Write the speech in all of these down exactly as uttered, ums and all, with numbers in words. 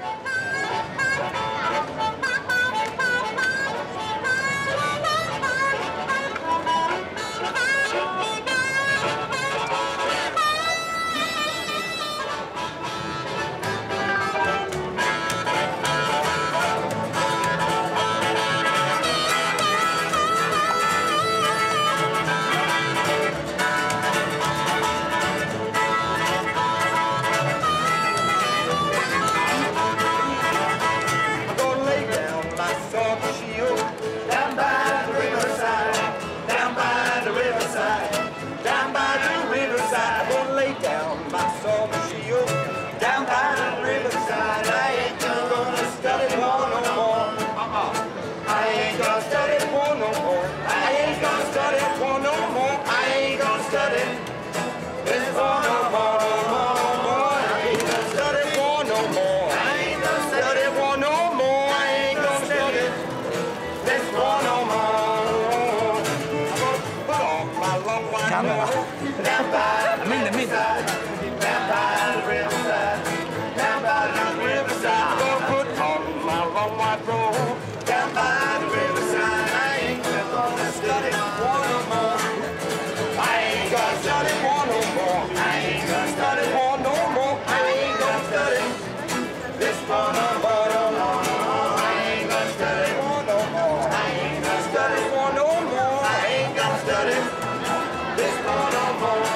Down by the riverside, down by the riverside, down by the riverside. I'm gonna lay down my summer shield. Down by the riverside, I ain't gonna study war no more. Uh-uh. I ain't gonna study war no more. I ain't gonna study war no more. I ain't gonna study this war no more, no more, no more. I ain't gonna study war no more. I ain't gonna study war no more. I ain't gonna study this war no more. I'm gonna put on my long white coat. Down by the riverside, down by the riverside, down by the riverside. I'm gonna put on my long white robe. Down by the riverside, I ain't gonna study war no more. I ain't gonna study war no more. I ain't gonna study war no more. I ain't gonna study this war no more, no more, no more. I ain't gonna study war no more. I ain't gonna study war no more. I ain't gonna study this war no more.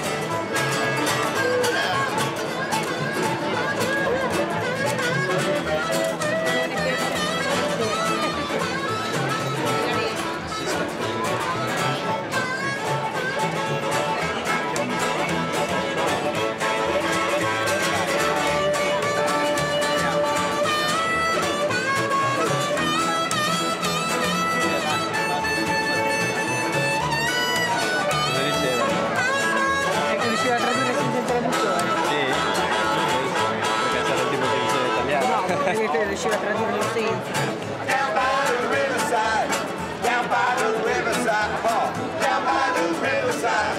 Riusciva a tradurre senza traduttore? Sì, perché c'era il tipo che diceva italiano. No, perché riusciva a tradurre senza. Down by the riverside, down by the riverside, huh? Down by the riverside,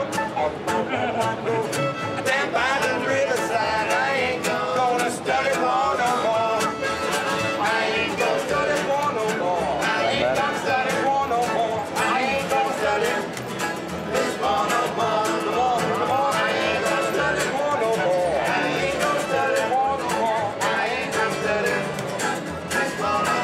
down by the riverside. I ain't gonna study war no more. I ain't gonna study war no more. I ain't gonna study war no more. I ain't gonna study this war no more. No more, no more. I ain't gonna study war no more. I ain't gonna study war no more. I ain't gonna study this war no more.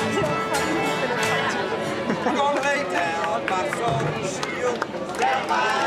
I'm gonna lay down my soul shield down by